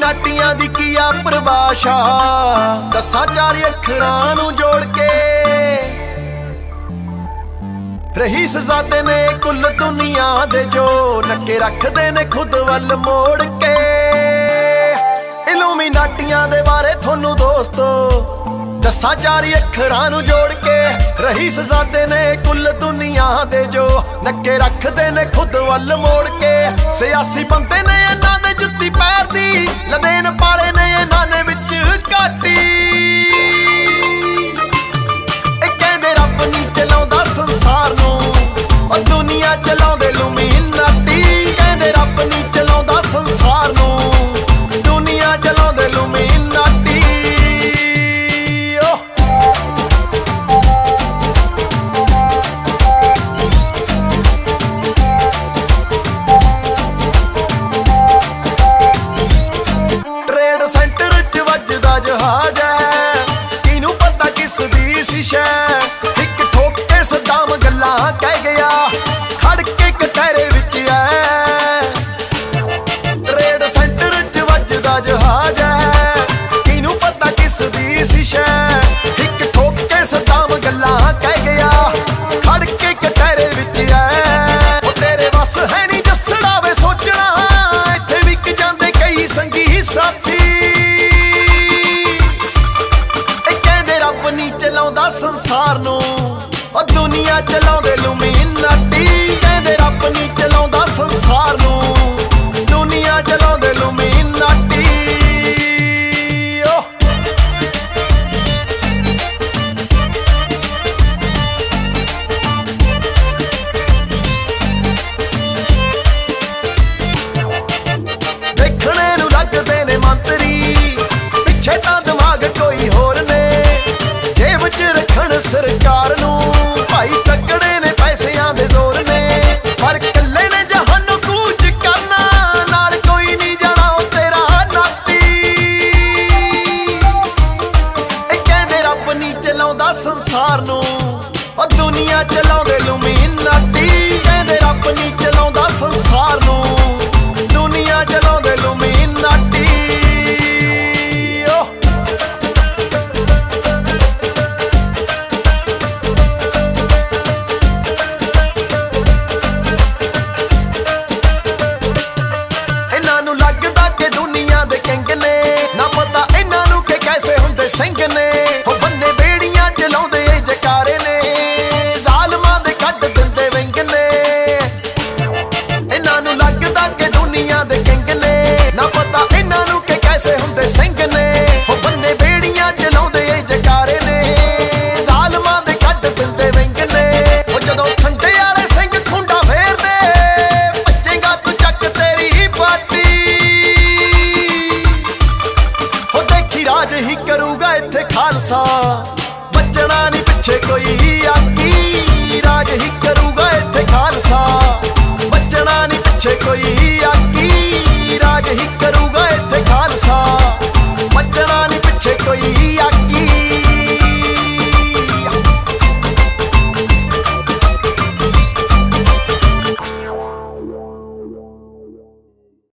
ਇਲੂਮੀਨਾਟੀਆਂ ਦੀ ਕੀ ਆ ਪਰਿਭਾਸ਼ਾ, ਦਸਾਂ ਚਾਰ ਅੱਖਰਾਂ ਨੂੰ ਜੋੜ ਕੇ ਰਹੀਸਜ਼ਾਦੇ ਨੇ ਕੁੱਲ ਦੁਨੀਆ ਦੇ ਜੋ ਨੱਕੇ ਰੱਖਦੇ ਨੇ ਖੁਦ ਵੱਲ ਮੋੜ ਕੇ। ਇਲੂਮੀਨਾਟੀਆਂ ਦੇ ਬਾਰੇ ਤੁਹਾਨੂੰ ਦੋਸਤੋ ਦਸਾਂ ਚਾਰ ਅੱਖਰਾਂ ਨੂੰ ਜੋੜ ਕੇ ਰਹੀਸਜ਼ਾਦੇ ਨੇ ਕੁੱਲ ਦੁਨੀਆ ਦੇ ਜੋ ਨੱਕੇ ਰੱਖਦੇ ਨੇ ਖੁਦ ਵੱਲ ਮੋੜ ਕੇ। ਸਿਆਸੀ ਬੰਦੇ ਨੇ ਇਹਨਾਂ ਦੇ ਜੁੱਤੀ ਪੈਰ ਦੀ, ਲਦੇਨ ਪਾਲੇ ਨੇ ਇਹਨਾਂ ਨੇ ਵਿੱਚ ਘਾਟੀ। ਇਹ ਕਹਿੰਦੇ ਰੱਬ ਨਹੀਂ ਚਲਾਉਂਦਾ ਸੰਸਾਰ ਨੂੰ, ਉਹ ਦੁਨੀਆ ਚਲਾਉਂਦੇ ਇਲੂਮੀਨਾਟੀ। ਕਹਿੰਦੇ ਰੱਬ ਨਹੀਂ ਚਲਾਉਂਦਾ ਸੰਸਾਰ ਨੂੰ, ਦੁਨੀਆ ਚਲਾਉਂਦੇ ਇਲੂਮੀਨਾਟੀ। ਟ੍ਰੇਡ ਸੈਂਟਰ 'ਚ ਵੱਜਦਾ ਜਹਾਜ਼ ਹੈ, ਕਿਹਨੂੰ ਪਤਾ ਕਿਸ ਦੀ ਸੀ ਸ਼ੈ। ਇੱਕ ਠੋਕ ਕੇ ਸਦਾਮ ਗੱਲਾਂ ਕਹਿ ਗਿਆ, ਖੜ ਕੇ ਕਟਹਿਰੇ ਵਿੱਚ ਐ। ਟ੍ਰੇਡ ਸੈਂਟਰ 'ਚ ਵੱਜਦਾ ਜਹਾਜ਼ ਹੈ, ਕਿਹਨੂੰ ਪਤਾ ਕਿਸ ਦੀ ਸੀ ਸ਼ੈ। ਇੱਕ ਠੋਕ ਕੇ ਸਦਾਮ ਗੱਲਾਂ ਕਹਿ ਗਿਆ, ਖੜ ਕੇ ਕਟਹਿਰੇ ਵਿੱਚ ਐ। ਉਹ ਤੇਰੇ ਵੱਸ ਹੈ ਨਹੀਂ ਜੱਸੜਾ ਵੇ ਸੋਚਣਾ, ਇੱਥੇ ਵਿਕ ਜਾਂਦੇ ਕਈ ਸੰਗੀ ਸਾਥੀ। ਇਹ ਕਹਿੰਦੇ ਰੱਬ ਨਹੀਂ ਚਲਾਉਂਦਾ ਸੰਸਾਰ ਨੂੰ, ਉਹ ਦੁਨੀਆ ਚਲਾਉਂਦੇ ਇਲੂਮੀਨਾਟੀ। ਕਹਿੰਦੇ ਰੱਬ ਨਹੀਂ ਚਲਾਉਂਦਾ ਸੰਸਾਰ ਨੂੰ, ਦੁਨੀਆ ਚਲਾਉਂਦੇ ਇਲੂਮੀਨਾਟੀ। ਦੇਖਣੇ ਨੂੰ ਲੱਗਦੇ ਨੇ ਮੰਤਰੀ, ਪਿੱਛੇ ਤਾਂ ਦਿਮਾਗ ਕੋਈ ਹੋਰ ਨੇ। ਜੇਬ 'ਚ ਰੱਖਣ ਸਰਕਾਰ ਨੂੰ, ਭਾਈ ਤਕੜੇ ਨੇ ਪੈਸਿਆਂ ਦੇ ਜ਼ੋਰ ਨੇ। ਪਰ ਕੱਲੇ ਨੇ ਜਹਾਨੋਂ ਕੂਚ ਕਰਨਾ, ਨਾਲ ਕੋਈ ਨਹੀਂ ਜਾਣਾ ਉਹ ਤੇਰਾ ਨਾਤੀ। ਇਹ ਕਹਿੰਦੇ ਰੱਬ ਨਹੀਂ ਚਲਾਉਂਦਾ ਸੰਸਾਰ ਨੂੰ, ਉਹ ਦੁਨੀਆ ਚਲਾਉਂਦੇ ਇਲੂਮੀਨਾਟੀ। ਕਹਿੰਦੇ ਰੱਬ ਨਹੀਂ ਚਲਾਉਂਦਾ ਸੰਸਾਰ ਨੂੰ, ਦੁਨੀਆ ਚਲਾਉਂਦੇ ਇਲੂਮੀਨਾਟੀ। ਇਹਨਾਂ ਨੂੰ ਲੱਗਦਾ ਕਿ ਦੁਨੀਆ ਦੇ ਕਿੰਗ ਨੇ, ਨਾ ਪਤਾ ਇਹਨਾਂ ਨੂੰ ਕਿ ਕੈਸੇ ਹੁੰਦੇ ਸਿੰਘ ਨੇ। ਉਹ ਬੰਨੇ ਬੇੜੀਆਂ ਚਲਾਉਂਦੇ ਏ ਜਕਾਰੇ ਨੇ, ਜ਼ਾਲਮਾਂ ਦੇ ਕੱਢ ਦਿੰਦੇ ਵਿੰਗ ਨੇ। ਇਹਨਾਂ ਨੂੰ ਲੱਗਦਾ ਕਿ ਦੁਨੀਆ ਦੇ ਕਿੰਗ ਨੇ, ਨਾ ਪਤਾ ਇਹਨਾਂ ਨੂੰ ਕਿ ਕੈਸੇ ਹੁੰਦੇ ਸਿੰਘ ਨੇ। ਉਹ ਬੰਨੇ ਬੇੜੀਆਂ ਚਲਾਉਂਦੇ ਏ ਜਕਾਰੇ ਨੇ, ਜ਼ਾਲਮਾਂ ਦੇ ਕੱਢ ਦਿੰਦੇ ਵਿੰਗ ਨੇ। ਉਹ ਜਦੋਂ ਠੰਡੇ ਵਾਲੇ ਸਿੰਘ ਖੁੰਡਾ ਫੇਰਦੇ, ਭੱਜੇਗਾ ਤੂੰ ਚੱਕ ਤੇਰੀ ਪਾਟੀ। ਉਹ ਦੇਖੀ ਰਾਜ ਹੀ ਕਰੂਗਾ ਇੱਥੇ ਖਾਲਸਾ, ਬਚਣਾ ਨਹੀਂ ਪਿੱਛੇ ਕੋਈ ਆਕੀ। ਰਾਜ ਹੀ ਕਰੂਗਾ ਇੱਥੇ ਖਾਲਸਾ, ਬਚਣਾ ਨਹੀਂ ਪਿੱਛੇ ਕੋਈ ਆਕੀ। ਰਾਜ ਹੀ ਕਰੂਗਾ ਇੱਥੇ ਖਾਲਸਾ, ਬਚਣਾ ਨਹੀਂ ਪਿੱਛੇ ਕੋਈ